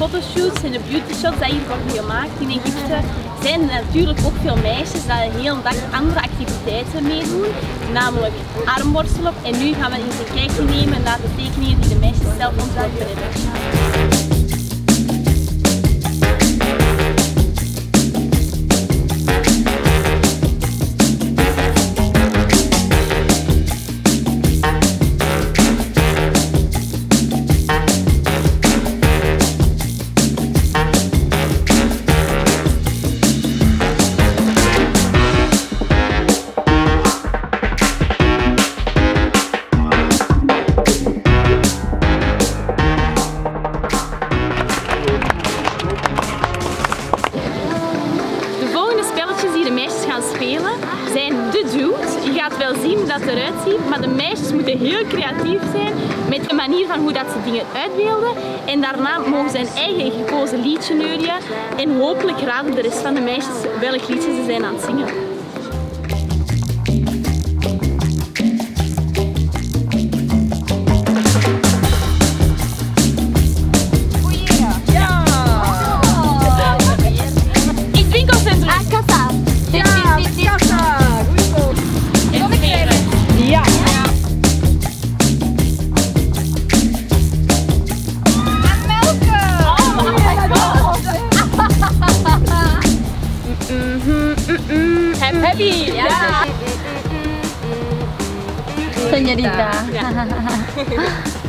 fotoshoots en de beauty shots die hier worden gemaakt in Egypte, zijn er natuurlijk ook veel meisjes die de hele dag andere activiteiten meedoen, namelijk armworstelen. En nu gaan we eens een kijkje nemen naar de tekeningen die de meisjes zelf ontworpen hebben. Die de meisjes gaan spelen zijn de dude. Je gaat wel zien hoe dat eruit ziet, maar de meisjes moeten heel creatief zijn met de manier van hoe dat ze dingen uitbeelden. En daarna mogen ze een eigen gekozen liedje neurien en hopelijk raden de rest van de meisjes welk liedje ze zijn aan het zingen. Happy! Ja! Señorita. Ja.